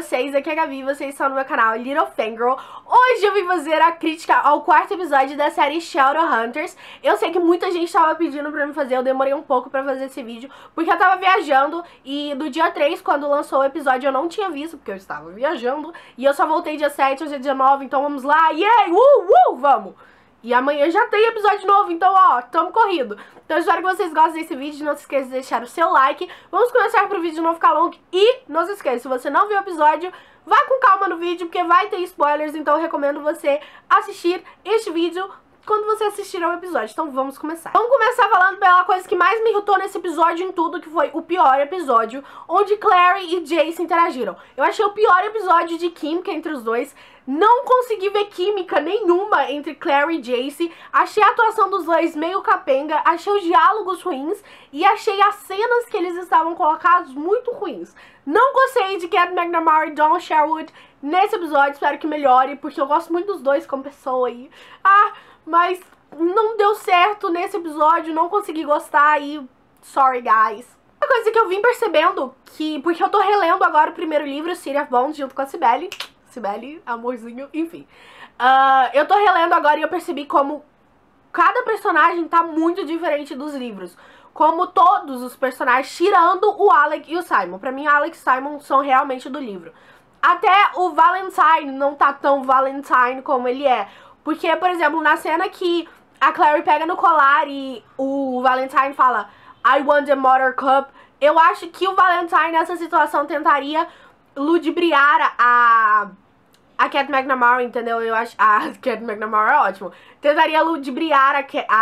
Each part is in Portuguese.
vocês? Aqui é a Gabi, vocês estão no meu canal Little Fangirl. Hoje eu vim fazer a crítica ao quarto episódio da série Shadowhunters. Eu sei que muita gente estava pedindo pra me fazer, eu demorei um pouco pra fazer esse vídeo, porque eu tava viajando e do dia 3, quando lançou o episódio, eu não tinha visto, porque eu estava viajando. E eu só voltei dia 7, hoje é dia 9, então vamos lá, yay, vamos! E amanhã já tem episódio novo, então ó, tamo corrido. Então eu espero que vocês gostem desse vídeo, não se esqueça de deixar o seu like. Vamos começar pro vídeo não ficar longo. E não se esqueça, se você não viu o episódio, vá com calma no vídeo, porque vai ter spoilers. Então eu recomendo você assistir este vídeo quando você assistir ao episódio. Então vamos começar. Vamos começar falando pela coisa que mais me irritou nesse episódio em tudo, que foi o pior episódio, onde Clary e Jace interagiram. Eu achei o pior episódio de química entre os dois. Não consegui ver química nenhuma entre Clary e Jace. Achei a atuação dos dois meio capenga, achei os diálogos ruins e achei as cenas que eles estavam colocados muito ruins. Não gostei de Cat McNamara e Dawn Sherwood nesse episódio, espero que melhore, porque eu gosto muito dos dois como pessoa aí. Mas não deu certo nesse episódio, não consegui gostar e sorry guys. Uma coisa que eu vim percebendo, porque eu tô relendo agora o primeiro livro, City of Bones, junto com a Cibele, amorzinho, enfim. Eu tô relendo agora e eu percebi como cada personagem tá muito diferente dos livros. Como todos os personagens, tirando o Alec e o Simon. Pra mim, Alec e Simon são realmente do livro. Até o Valentine não tá tão Valentine como ele é. Porque, por exemplo, na cena que a Clary pega no colar e o Valentine fala I want the Mother Cup, eu acho que o Valentine nessa situação tentaria ludibriar a Cat McNamara, entendeu? Eu acho... A Cat McNamara é ótimo. Tentaria ludibriar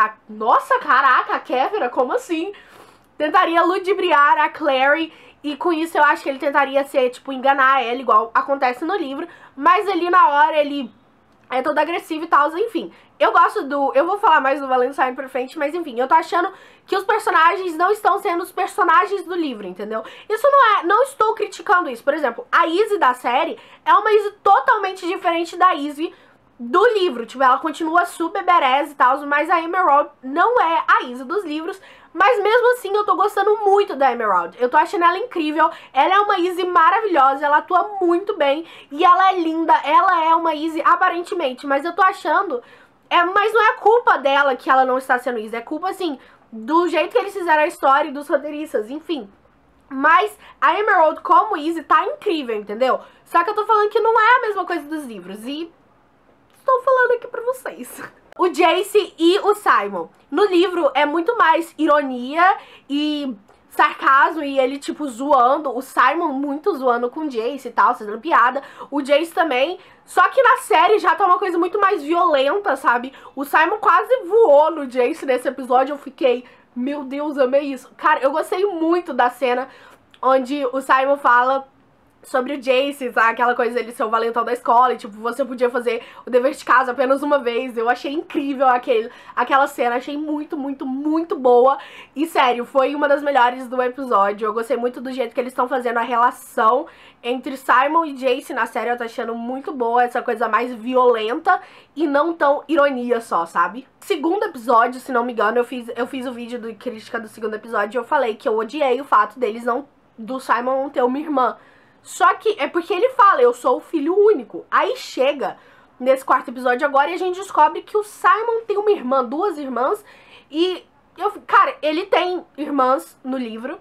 Nossa, caraca, a Kéfera, como assim? Tentaria ludibriar a Clary e com isso eu acho que ele tentaria ser, tipo, enganar ela, igual acontece no livro. Mas ali na hora ele é todo agressivo e tal, enfim. Eu gosto do... Eu vou falar mais do Valentine pra frente, mas enfim, eu tô achando que os personagens não estão sendo os personagens do livro, entendeu? Isso não estou criticando isso. Por exemplo, a Izzy da série é uma Izzy totalmente diferente da Izzy do livro. Tipo, ela continua super badass e tal, mas a Emerald não é a Izzy dos livros. Mas mesmo assim, eu tô gostando muito da Emerald. Eu tô achando ela incrível. Ela é uma Izzy maravilhosa, ela atua muito bem e ela é linda. Ela é uma Izzy aparentemente, mas eu tô achando... mas não é culpa dela que ela não está sendo Izzy. É culpa, assim, do jeito que eles fizeram a história e dos roteiristas, enfim. Mas a Emerald como Izzy tá incrível, entendeu? Só que eu tô falando que não é a mesma coisa dos livros. E estou falando aqui pra vocês. O Jace e o Simon. No livro é muito mais ironia e sarcasmo e ele, tipo, zoando. O Simon muito zoando com o Jace e tal, fazendo piada. O Jace também. Só que na série já tá uma coisa muito mais violenta, sabe? O Simon quase voou no Jace nesse episódio. Eu fiquei, meu Deus, amei isso. Cara, eu gostei muito da cena onde o Simon fala sobre o Jace, sabe? Aquela coisa dele ser o valentão da escola e, tipo, você podia fazer o dever de casa apenas uma vez. Eu achei incrível aquela cena, achei muito, muito, muito boa. E, sério, foi uma das melhores do episódio. Eu gostei muito do jeito que eles estão fazendo a relação entre Simon e Jace na série. Eu tô achando muito boa, essa coisa mais violenta e não tão ironia só, sabe? Segundo episódio, se não me engano, eu fiz o vídeo de crítica do segundo episódio e eu falei que eu odiei o fato do Simon não ter uma irmã. Só que é porque ele fala, eu sou o filho único. Aí chega nesse quarto episódio agora e a gente descobre que o Simon tem uma irmã, duas irmãs. E, cara, ele tem irmãs no livro.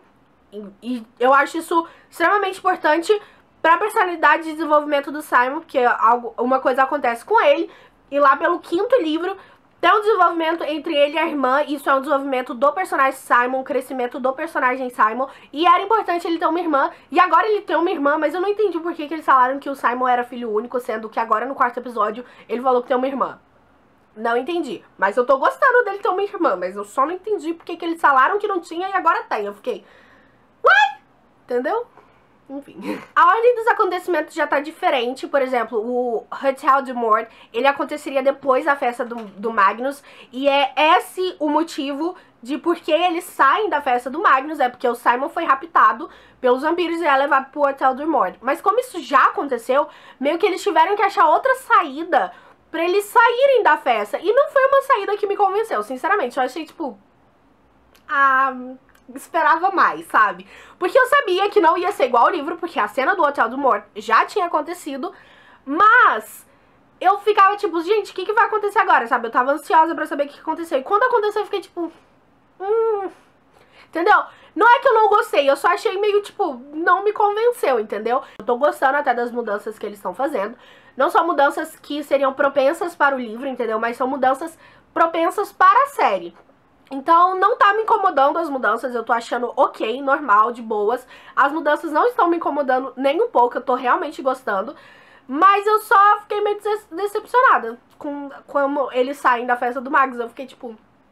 E eu acho isso extremamente importante pra personalidade de desenvolvimento do Simon, porque uma coisa acontece com ele. E lá pelo quinto livro tem um desenvolvimento entre ele e a irmã. Isso é um desenvolvimento do personagem Simon, um crescimento do personagem Simon. E era importante ele ter uma irmã. E agora ele tem uma irmã, mas eu não entendi por que eles falaram que o Simon era filho único, sendo que agora no quarto episódio ele falou que tem uma irmã. Não entendi. Mas eu tô gostando dele ter uma irmã, mas eu só não entendi por que eles falaram que não tinha e agora tem. Eu fiquei, what? Entendeu? Enfim. A ordem dos acontecimentos já tá diferente. Por exemplo, o Hotel de Mord, ele aconteceria depois da festa do Magnus. E é esse o motivo de por que eles saem da festa do Magnus. É porque o Simon foi raptado pelos vampiros e é levado pro Hotel de Mord. Mas como isso já aconteceu, meio que eles tiveram que achar outra saída pra eles saírem da festa. E não foi uma saída que me convenceu, sinceramente. Eu achei, tipo... esperava mais, sabe? Porque eu sabia que não ia ser igual ao livro, porque a cena do Hotel do Morto já tinha acontecido, mas eu ficava tipo, gente, o que vai acontecer agora, sabe? Eu tava ansiosa pra saber o que aconteceu. E quando aconteceu, eu fiquei tipo, entendeu? Não é que eu não gostei, eu só achei meio, tipo, não me convenceu, entendeu? Eu tô gostando até das mudanças que eles estão fazendo. Não são mudanças que seriam propensas para o livro, entendeu? Mas são mudanças propensas para a série. Então, não tá me incomodando as mudanças, eu tô achando ok, normal, de boas. As mudanças não estão me incomodando nem um pouco, eu tô realmente gostando. Mas eu só fiquei meio decepcionada com como eles saem da festa do Magnus. Eu fiquei tipo...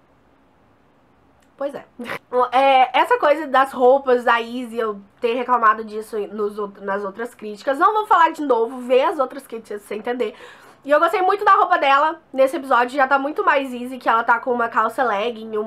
Pois é. Essa coisa das roupas da Izzy, eu ter reclamado disso nas outras críticas. Não vou falar de novo, ver as outras críticas pra você entender. E eu gostei muito da roupa dela nesse episódio, já tá muito mais Izzy, que ela tá com uma calça legging,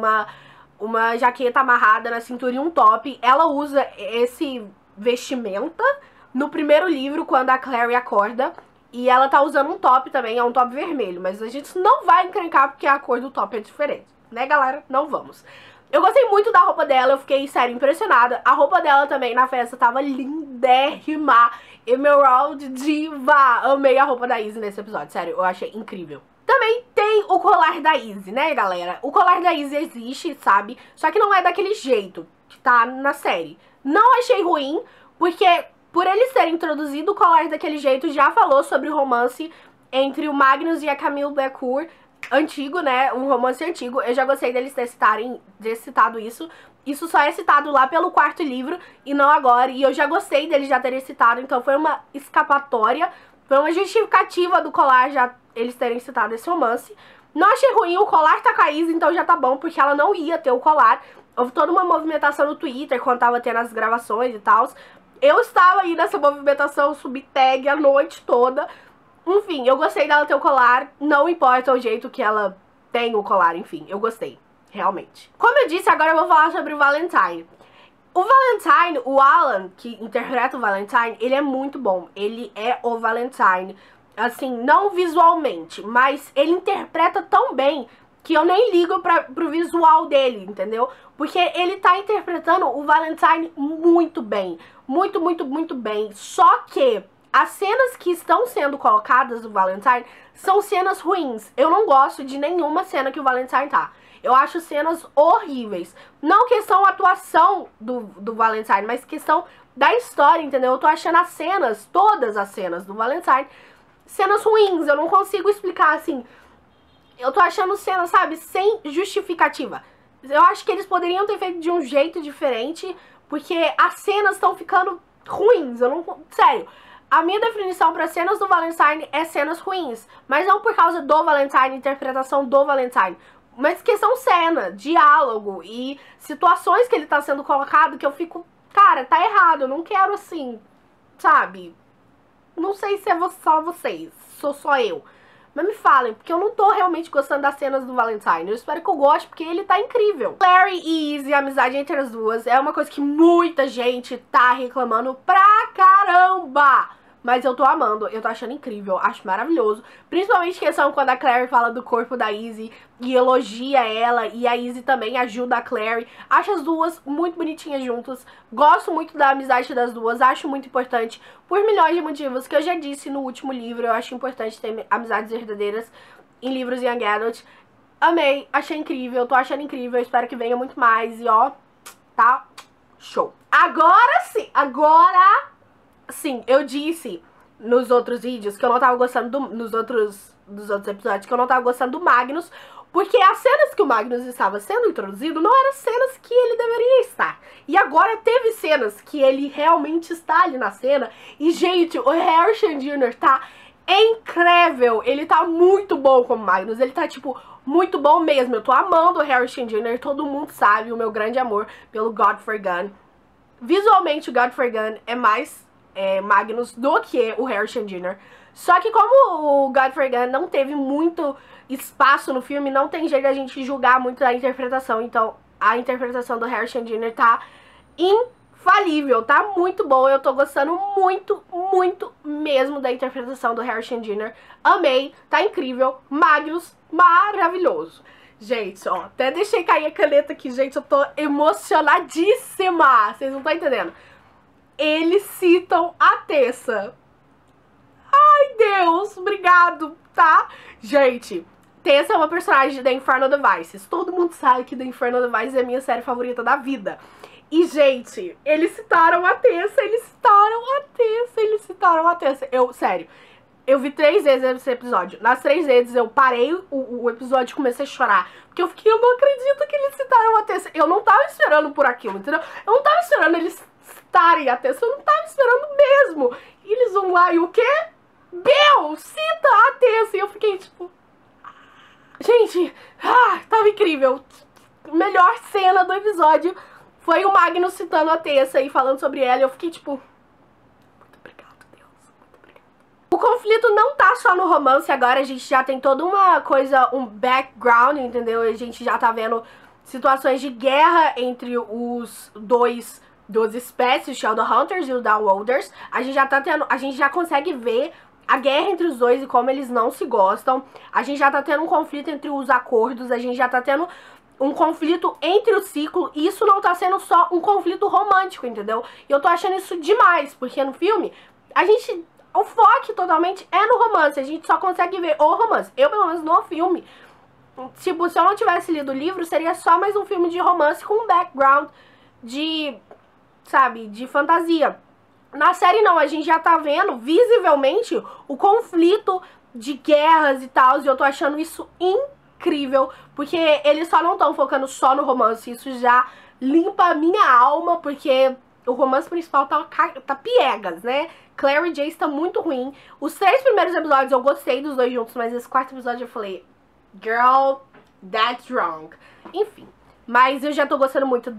uma jaqueta amarrada na cintura e um top. Ela usa esse vestimenta no primeiro livro, quando a Clary acorda. E ela tá usando um top também, é um top vermelho. Mas a gente não vai encrencar porque a cor do top é diferente, né, galera? Não vamos. Eu gostei muito da roupa dela, eu fiquei, sério, impressionada. A roupa dela também na festa tava lindérrima. Emerald Diva. Amei a roupa da Izzy nesse episódio, sério, eu achei incrível. Também tem o colar da Izzy, né, galera? O colar da Izzy existe, sabe? Só que não é daquele jeito que tá na série. Não achei ruim, porque por eles terem introduzido o colar daquele jeito, já falou sobre o romance entre o Magnus e a Camille Becourt, antigo, né, um romance antigo. Eu já gostei deles ter citado isso. Isso só é citado lá pelo quarto livro e não agora. E eu já gostei deles já terem citado, então foi uma escapatória, foi uma justificativa do colar já eles terem citado esse romance. Não achei ruim, o colar tá com a Izzy, então já tá bom, porque ela não ia ter o colar. Houve toda uma movimentação no Twitter quando tava tendo as gravações e tal. Eu estava aí nessa movimentação, subi tag a noite toda. Enfim, eu gostei dela ter o colar, não importa o jeito que ela tem o colar, enfim, eu gostei, realmente. Como eu disse, agora eu vou falar sobre o Valentine. O Valentine, o Alan, que interpreta o Valentine, ele é muito bom, ele é o Valentine, assim, não visualmente, mas ele interpreta tão bem que eu nem ligo pro visual dele, entendeu? Porque ele tá interpretando o Valentine muito bem, muito, muito, muito bem, só que as cenas que estão sendo colocadas do Valentine são cenas ruins. Eu não gosto de nenhuma cena que o Valentine tá. Eu acho cenas horríveis. Não questão atuação do Valentine, mas questão da história, entendeu? Eu tô achando as cenas, todas as cenas do Valentine, cenas ruins. Eu não consigo explicar assim. Eu tô achando cenas, sabe, sem justificativa. Eu acho que eles poderiam ter feito de um jeito diferente, porque as cenas estão ficando ruins. Eu não... Sério. A minha definição para cenas do Valentine é cenas ruins, mas não por causa do Valentine, interpretação do Valentine, mas questão cena, diálogo e situações que ele tá sendo colocado que eu fico, cara, tá errado, eu não quero assim, sabe? Não sei se é só vocês, sou só eu. Mas me falem, porque eu não tô realmente gostando das cenas do Valentine. Eu espero que eu goste, porque ele tá incrível. Clary e Izzy, a amizade entre as duas, é uma coisa que muita gente tá reclamando pra caramba. Mas eu tô amando, eu tô achando incrível, acho maravilhoso. Principalmente questão quando a Clary fala do corpo da Izzy e elogia ela, e a Izzy também ajuda a Clary. Acho as duas muito bonitinhas juntas. Gosto muito da amizade das duas, acho muito importante por milhões de motivos que eu já disse no último livro. Eu acho importante ter amizades verdadeiras em livros Young Adult. Amei, achei incrível, tô achando incrível, espero que venha muito mais. E ó, tá show. Agora sim, eu disse nos outros vídeos que eu não tava gostando dos outros episódios, que eu não tava gostando do Magnus, porque as cenas que o Magnus estava sendo introduzido não eram cenas que ele deveria estar. E agora teve cenas que ele realmente está ali na cena. E, gente, o Harrison Jr. tá incrível. Ele tá muito bom como Magnus. Ele tá, tipo, muito bom mesmo. Eu tô amando o Harrison Jr. Todo mundo sabe o meu grande amor pelo Godfrey Gunn. Visualmente, o Godfrey Gunn é mais Magnus do que o Harrison Jr. Só que como o Godfrey Gunn não teve muito espaço no filme, não tem jeito da gente julgar muito a interpretação. Então, a interpretação do Harrison Jr. tá infalível, tá muito boa. Eu tô gostando muito, muito mesmo da interpretação do Harrison Jr. Amei, tá incrível. Magnus, maravilhoso. Gente, ó, até deixei cair a caneta aqui, gente, eu tô emocionadíssima. Vocês não estão entendendo. Eles citam a Tessa. Ai, Deus, obrigado, tá? Gente, Tessa é uma personagem da Infernal Devices. Todo mundo sabe que The Infernal Devices é a minha série favorita da vida. E, gente, eles citaram a Tessa, sério, eu vi 3 vezes esse episódio. Nas 3 vezes eu parei o episódio e comecei a chorar. Porque eu não acredito que eles citaram a Tessa. Eu não tava esperando por aquilo, entendeu? Eu não tava esperando eles citarem a Tessa, eu não tava esperando mesmo. E eles vão lá e o quê? Bel, cita a Tessa. E eu fiquei tipo... Gente, tava incrível. Melhor cena do episódio foi o Magnus citando a Tessa e falando sobre ela. E eu fiquei tipo... Muito obrigado, Deus. Muito obrigado. O conflito não tá só no romance. Agora a gente já tem toda uma coisa, um background, entendeu? A gente já tá vendo situações de guerra entre os duas espécies, os Shadowhunters e os Downworlders. A gente já consegue ver a guerra entre os dois e como eles não se gostam. A gente já tá tendo um conflito entre os acordos. A gente já tá tendo um conflito entre o ciclo. E isso não tá sendo só um conflito romântico, entendeu? E eu tô achando isso demais, porque no filme, o foco totalmente é no romance. A gente só consegue ver o romance. Eu, pelo menos, no filme, tipo, se eu não tivesse lido o livro, seria só mais um filme de romance com um background de, sabe, de fantasia. Na série não, a gente já tá vendo visivelmente o conflito de guerras e tal, e eu tô achando isso incrível, porque eles só não estão focando só no romance, isso já limpa a minha alma, porque o romance principal tá piegas, né? Claire e Jace tá muito ruim. Os 3 primeiros episódios eu gostei dos dois juntos, mas esse 4º episódio eu falei, girl, that's wrong. Enfim, mas eu já tô gostando muito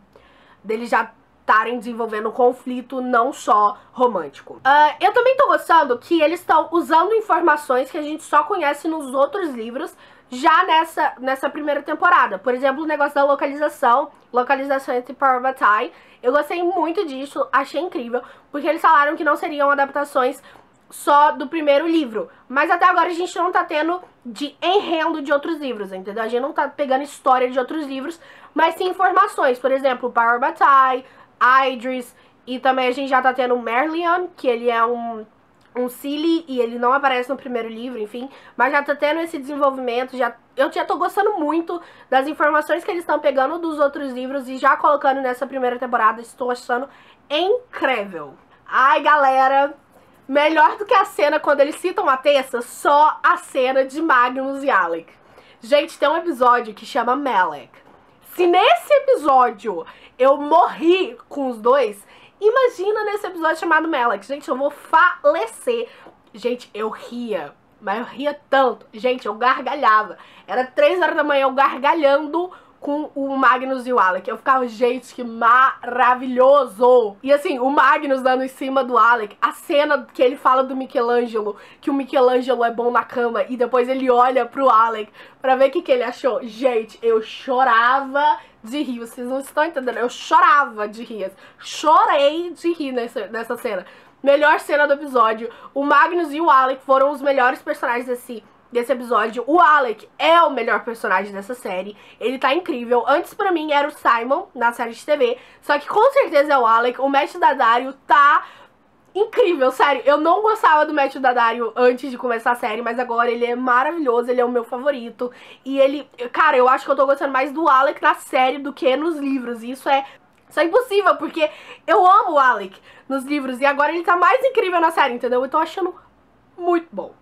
deles já estarem desenvolvendo um conflito não só romântico. Eu também tô gostando que eles estão usando informações que a gente só conhece nos outros livros já nessa primeira temporada. Por exemplo, o negócio da localização entre Parvati. Eu gostei muito disso, achei incrível, porque eles falaram que não seriam adaptações só do primeiro livro. Mas até agora a gente não tá tendo de enredo de outros livros, entendeu? A gente não tá pegando história de outros livros, mas sim informações. Por exemplo, Parvati, Idris, e também a gente já tá tendo o Merlion, que ele é um Silly e ele não aparece no primeiro livro, enfim, mas já tá tendo esse desenvolvimento, eu já tô gostando muito das informações que eles estão pegando dos outros livros e já colocando nessa primeira temporada, estou achando incrível. Ai, galera, melhor do que a cena quando eles citam a Tessa, só a cena de Magnus e Alec. Gente, tem um episódio que chama Malek. Se nesse episódio eu morri com os dois, imagina nesse episódio chamado Malek. Gente, eu vou falecer. Gente, eu ria, mas eu ria tanto. Gente, eu gargalhava. Era 3 horas da manhã eu gargalhando com o Magnus e o Alec. Eu ficava, gente, que maravilhoso. E assim, o Magnus dando em cima do Alec, a cena que ele fala do Michelangelo, que o Michelangelo é bom na cama, e depois ele olha pro Alec pra ver o que ele achou. Gente, eu chorava de rir, vocês não estão entendendo, eu chorava de rir, chorei de rir nessa cena. Melhor cena do episódio, o Magnus e o Alec foram os melhores personagens desse episódio. O Alec é o melhor personagem dessa série, ele tá incrível. Antes pra mim era o Simon na série de TV, só que com certeza é o Alec. O Matthew Daddario tá incrível, sério. Eu não gostava do Matthew Daddario antes de começar a série, mas agora ele é maravilhoso, ele é o meu favorito. E ele, cara, eu acho que eu tô gostando mais do Alec na série do que nos livros. E isso é impossível, porque eu amo o Alec nos livros e agora ele tá mais incrível na série, entendeu? Eu tô achando muito bom.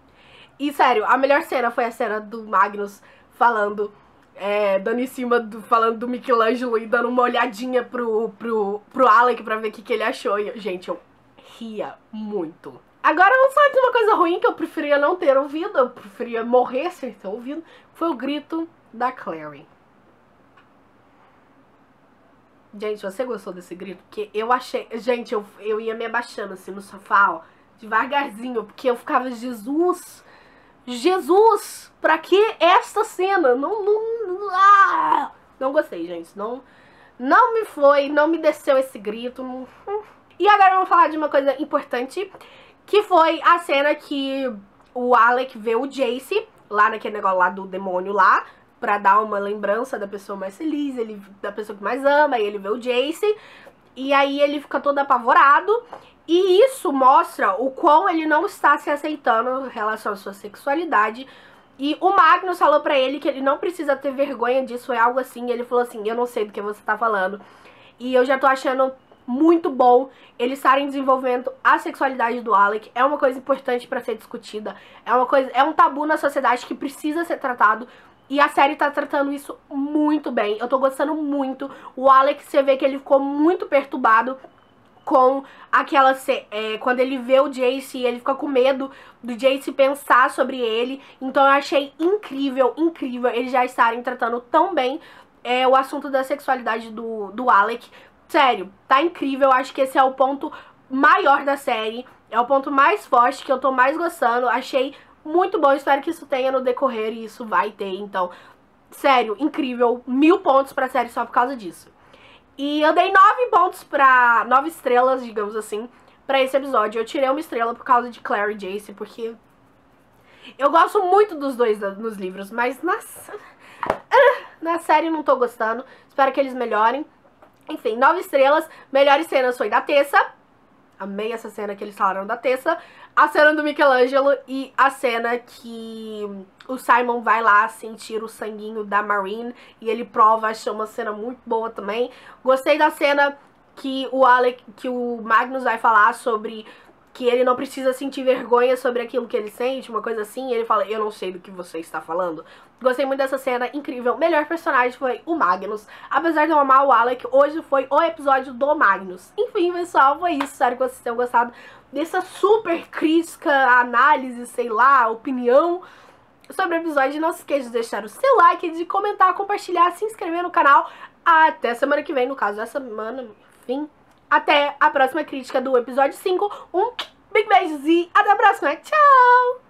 E sério, a melhor cena foi a cena do Magnus falando, dando em cima, falando do Michelangelo e dando uma olhadinha pro Alec pra ver o que ele achou. E, gente, eu ria muito. Agora vamos falar de uma coisa ruim que eu preferia não ter ouvido, eu preferia morrer sem ter ouvido, foi o grito da Clary. Gente, você gostou desse grito? Porque eu achei... Gente, eu ia me abaixando assim no sofá, ó, devagarzinho, porque eu ficava, Jesus, pra que esta cena? Não gostei, gente. Não me desceu esse grito. E agora vamos falar de uma coisa importante, que foi a cena que o Alec vê o Jace, lá naquele negócio lá do demônio lá, pra dar uma lembrança da pessoa mais feliz, da pessoa que mais ama, e ele vê o Jace, e aí ele fica todo apavorado, e isso mostra o quão ele não está se aceitando em relação à sua sexualidade. E o Magnus falou pra ele que ele não precisa ter vergonha disso, é algo assim, e ele falou assim, eu não sei do que você tá falando. E eu já tô achando muito bom eles estarem desenvolvendo a sexualidade do Alec. É uma coisa importante pra ser discutida, é um tabu na sociedade que precisa ser tratado. E a série tá tratando isso muito bem, eu tô gostando muito. O Alec, você vê que ele ficou muito perturbado com aquela quando ele vê o Jace, ele fica com medo do Jace pensar sobre ele. Então eu achei incrível, incrível eles já estarem tratando tão bem o assunto da sexualidade do Alec. Sério, tá incrível, acho que esse é o ponto maior da série, é o ponto mais forte, que eu tô mais gostando. Achei muito bom, espero que isso tenha no decorrer, e isso vai ter. Então, sério, incrível, 1000 pontos pra série só por causa disso. E eu dei 9 pontos 9 estrelas, digamos assim, pra esse episódio. Eu tirei uma estrela por causa de Claire e Jace, porque eu gosto muito dos dois nos livros, mas na série não tô gostando. Espero que eles melhorem. Enfim, 9 estrelas. Melhores cenas foi da Tessa. Amei essa cena que eles falaram da Tessa. A cena do Michelangelo e a cena que o Simon vai lá sentir o sanguinho da Marine e ele prova, achei uma cena muito boa também. Gostei da cena que o Magnus vai falar sobre que ele não precisa sentir vergonha sobre aquilo que ele sente, uma coisa assim, e ele fala, eu não sei do que você está falando. Gostei muito dessa cena, incrível. O melhor personagem foi o Magnus. Apesar de eu amar o Alec, hoje foi o episódio do Magnus. Enfim, pessoal, foi isso. Espero que vocês tenham gostado dessa super crítica, análise, sei lá, opinião sobre o episódio. Não se esqueça de deixar o seu like, de comentar, compartilhar, se inscrever no canal. Até semana que vem, no caso dessa semana, enfim. Até a próxima crítica do episódio 5. Um big beijo e até a próxima. Tchau!